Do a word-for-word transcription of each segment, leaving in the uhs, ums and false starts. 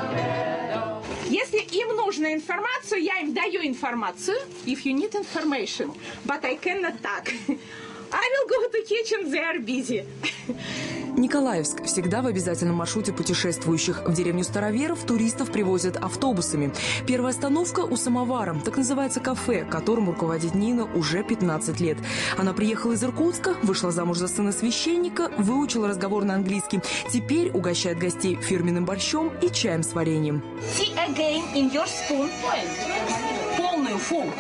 Если им нужна информация, я им даю информацию. If you need information, but I cannot talk. I will go to kitchen, they are busy. Николаевск всегда в обязательном маршруте путешествующих. В деревню Староверов туристов привозят автобусами. Первая остановка у самовара. Так называется кафе, которым руководит Нина уже пятнадцать лет. Она приехала из Иркутска, вышла замуж за сына священника, выучила разговор на английский. Теперь угощает гостей фирменным борщом и чаем с вареньем. See again in your spoon. Полную фу.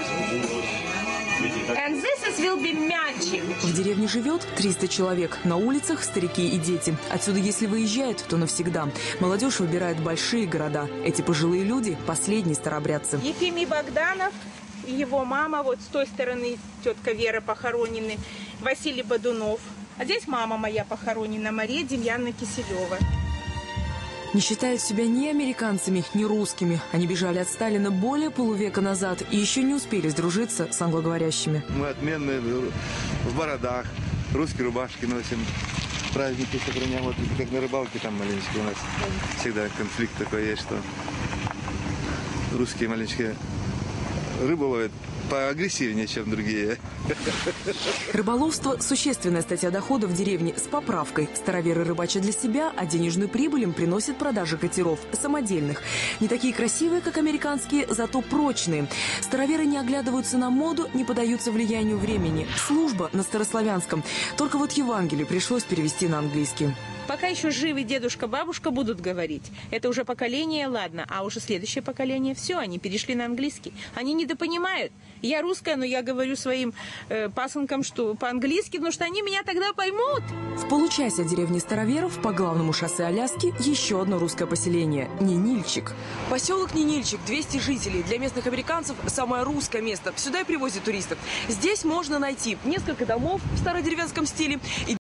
And this is will be magic. В деревне живет триста человек. На улицах старики и дети. Отсюда, если выезжают, то навсегда. Молодежь выбирает большие города. Эти пожилые люди – последние старообрядцы. Ефимий Богданов и его мама, вот с той стороны тетка Вера похоронены, Василий Бодунов. А здесь мама моя похоронена, Мария Демьяновна Киселева. Не считают себя ни американцами, ни русскими. Они бежали от Сталина более полувека назад и еще не успели сдружиться с англоговорящими. Мы отменные в бородах, русские рубашки носим, праздники сохраняем. Вот как на рыбалке там маленечко у нас всегда конфликт такой есть, что русские маленечко рыбу ловят поагрессивнее, чем другие. Рыболовство – существенная статья дохода в деревне с поправкой. Староверы рыбачат для себя, а денежную прибыль им приносит продажа катеров, самодельных. Не такие красивые, как американские, зато прочные. Староверы не оглядываются на моду, не поддаются влиянию времени. Служба на старославянском. Только вот Евангелие пришлось перевести на английский. Пока еще живы дедушка, бабушка будут говорить. Это уже поколение, ладно, а уже следующее поколение, все, они перешли на английский. Они недопонимают. Я русская, но я говорю своим э, пасынкам, что по-английски, потому что они меня тогда поймут. В получасе от деревни Староверов по главному шоссе Аляски еще одно русское поселение – Нинильчик. Поселок Нинильчик, двести жителей. Для местных американцев самое русское место. Сюда и привозят туристов. Здесь можно найти несколько домов в стародеревенском стиле и